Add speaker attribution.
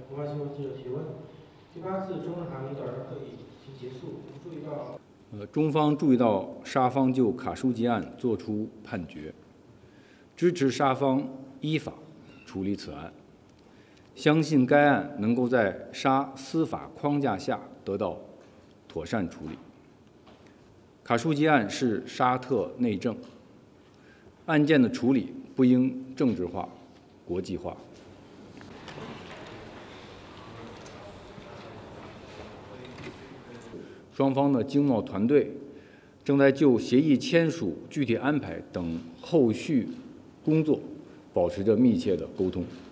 Speaker 1: 澎湃新闻记者提问：第8次中日韩领导人会议已经结束，注意到。
Speaker 2: 中方注意到沙方就卡舒吉案作出判决，支持沙方依法处理此案，相信该案能够在沙司法框架下得到妥善处理。卡舒吉案是沙特内政，案件的处理不应政治化、国际化。双方的经贸团队正在就协议签署、具体安排等后续工作保持着密切的沟通。